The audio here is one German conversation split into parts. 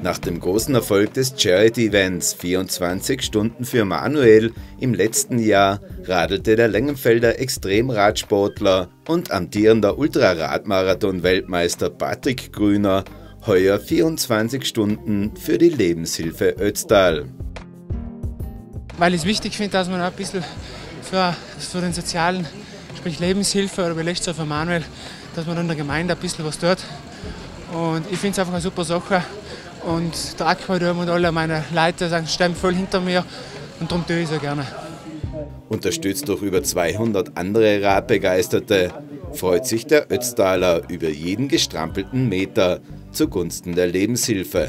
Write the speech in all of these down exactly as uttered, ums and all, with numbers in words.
Nach dem großen Erfolg des Charity-Events vierundzwanzig Stunden für Manuel im letzten Jahr radelte der Lengenfelder Extremradsportler und amtierender Ultraradmarathon-Weltmeister Patrick Grüner heuer vierundzwanzig Stunden für die Lebenshilfe Ötztal. Weil ich es wichtig finde, dass man ein bisschen für, für den sozialen, sprich Lebenshilfe oder vielleicht so für Manuel, dass man in der Gemeinde ein bisschen was tut. Und ich finde es einfach eine super Sache. Und der Aquadom und alle meine Leute stehen voll hinter mir und darum tue ich es so gerne. Unterstützt durch über zweihundert andere Radbegeisterte, freut sich der Ötztaler über jeden gestrampelten Meter zugunsten der Lebenshilfe.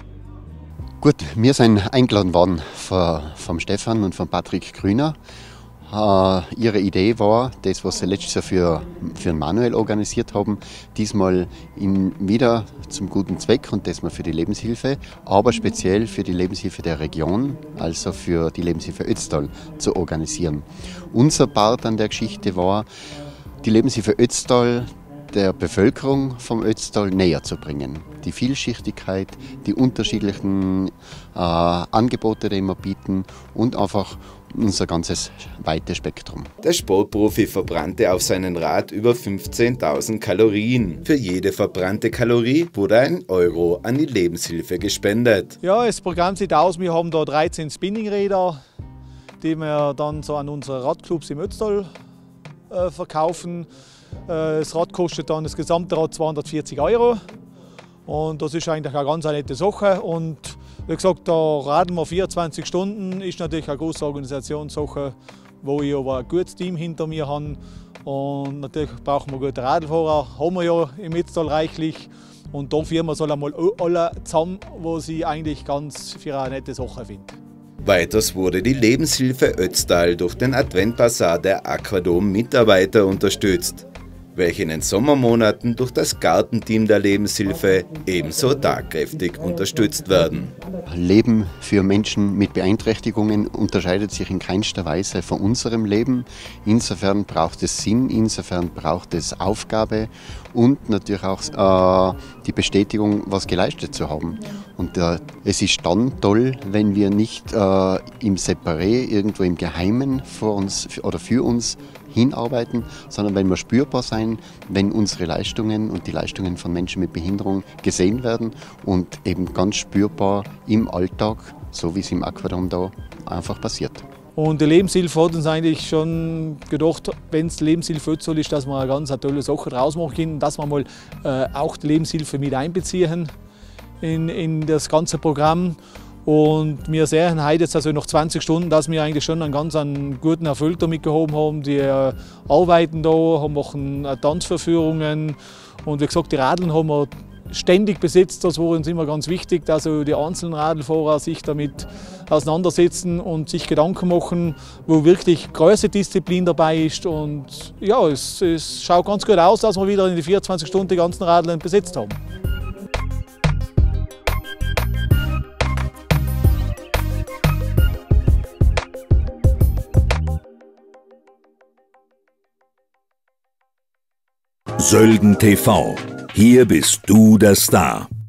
Gut, wir sind eingeladen worden vom Stefan und von Patrick Grüner. Uh, ihre Idee war, das, was sie letztes Jahr für, für Manuel organisiert haben, diesmal in, wieder zum guten Zweck und das mal für die Lebenshilfe, aber speziell für die Lebenshilfe der Region, also für die Lebenshilfe Ötztal zu organisieren. Unser Part an der Geschichte war, die Lebenshilfe Ötztal der Bevölkerung vom Ötztal näher zu bringen. Die Vielschichtigkeit, die unterschiedlichen äh, Angebote, die wir bieten und einfach unser ganzes weites Spektrum. Der Sportprofi verbrannte auf seinem Rad über fünfzehntausend Kalorien. Für jede verbrannte Kalorie wurde ein Euro an die Lebenshilfe gespendet. Ja, das Programm sieht aus, wir haben da dreizehn Spinningräder, die wir dann so an unsere Radclubs im Ötztal äh, verkaufen. Das Rad kostet dann das gesamte Rad zweihundertvierzig Euro und das ist eigentlich eine ganz nette Sache. Und wie gesagt, da radeln wir vierundzwanzig Stunden, ist natürlich eine große Organisationssache, wo ich aber ein gutes Team hinter mir habe. Und natürlich brauchen wir gute Radlfahrer, haben wir ja im Ötztal reichlich. Und da führen wir es einmal alle zusammen, was ich eigentlich ganz für eine nette Sache finde. Weiters wurde die Lebenshilfe Ötztal durch den Adventbasar der Aquadom-Mitarbeiter unterstützt, welche in den Sommermonaten durch das Gartenteam der Lebenshilfe ebenso tatkräftig unterstützt werden. Leben für Menschen mit Beeinträchtigungen unterscheidet sich in keinster Weise von unserem Leben. Insofern braucht es Sinn, insofern braucht es Aufgabe und natürlich auch äh, die Bestätigung, was geleistet zu haben. Und äh, es ist dann toll, wenn wir nicht äh, im Separé, irgendwo im Geheimen vor uns oder für uns hinarbeiten, sondern wenn wir spürbar sein, wenn unsere Leistungen und die Leistungen von Menschen mit Behinderung gesehen werden und eben ganz spürbar im Alltag, so wie es im Aquadom da einfach passiert. Und die Lebenshilfe hat uns eigentlich schon gedacht, wenn es Lebenshilfe Ötztal ist, dass wir eine ganz tolle Sache draus machen können, dass wir mal äh, auch die Lebenshilfe mit einbeziehen in, in das ganze Programm. Und wir sehen heute jetzt also nach zwanzig Stunden, dass wir eigentlich schon einen ganz einen guten Erfolg damit gehoben haben. Die äh, arbeiten da, haben machen äh, Tanzverführungen und wie gesagt, die Radeln haben wir ständig besetzt. Das war uns immer ganz wichtig, dass also die einzelnen Radlfahrer sich damit auseinandersetzen und sich Gedanken machen, wo wirklich große Disziplin dabei ist. Und ja, es, es schaut ganz gut aus, dass wir wieder in die vierundzwanzig Stunden die ganzen Radeln besetzt haben. Sölden T V. Hier bist du der Star.